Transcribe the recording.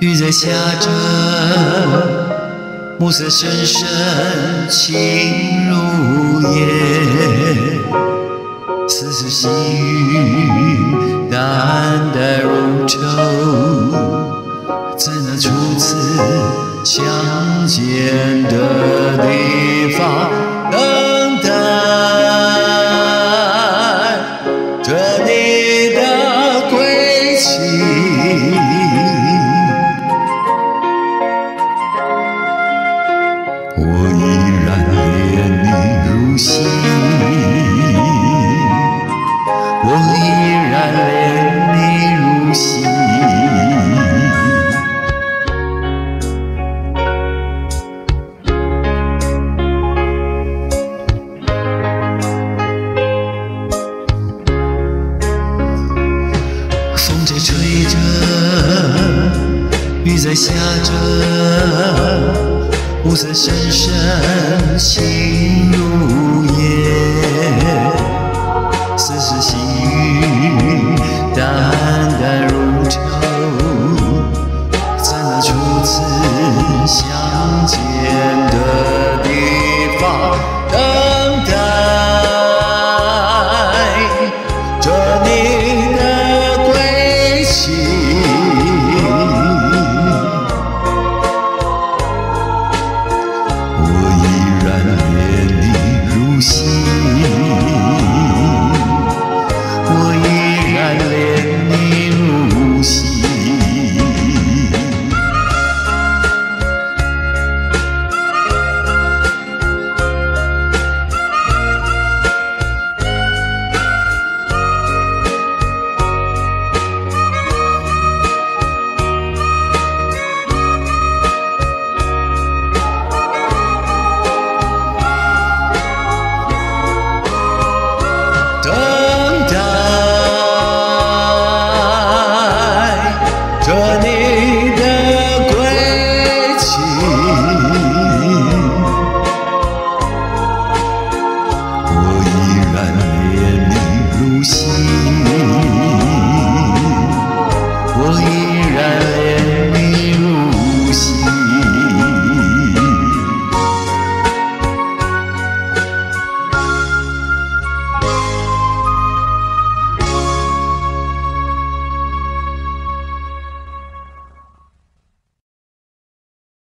雨在下着，暮色深深，情如烟。丝丝细雨，淡淡如愁，在那初次相见的地方，等待着你的归期。我依然恋你如昔，我依然恋你如昔。风在吹着，雨在下着，暮色深深，情如烟。